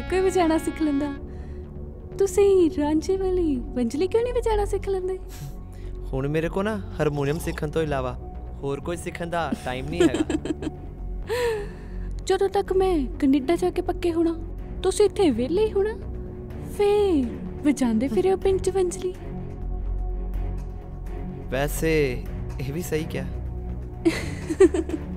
ਕੋਈ ਵਜਾਣਾ ਸਿੱਖ ਲੈਂਦਾ। ਤੁਸੀਂ ਰਾਂਝੇ ਵਾਲੀ ਵੰਜਲੀ ਕਿਉਂ ਨਹੀਂ ਵਜਾਣਾ ਸਿੱਖ ਲੈਂਦੇ? ਹੁਣ ਮੇਰੇ ਕੋ ਨਾ ਹਾਰਮੋਨੀਅਮ ਸਿੱਖਣ ਤੋਂ ਇਲਾਵਾ ਹੋਰ ਕੁਝ ਸਿੱਖਣ ਦਾ ਟਾਈਮ ਨਹੀਂ ਹੈਗਾ। ਜਦੋਂ ਤੱਕ ਮੈਂ ਕੈਨੇਡਾ ਜਾ ਕੇ ਪੱਕੇ ਹੋਣਾ, ਤੁਸੀਂ ਇੱਥੇ ਵਿਹਲੇ ਹੀ ਹੋਣਾ, ਫੇਰ ਵਜਾਉਂਦੇ ਫਿਰਿਓ ਪਿੰਡ 'ਚ ਵੰਜਲੀ। ਵੈਸੇ ਇਹ ਵੀ ਸਹੀ ਕਿਹਾ।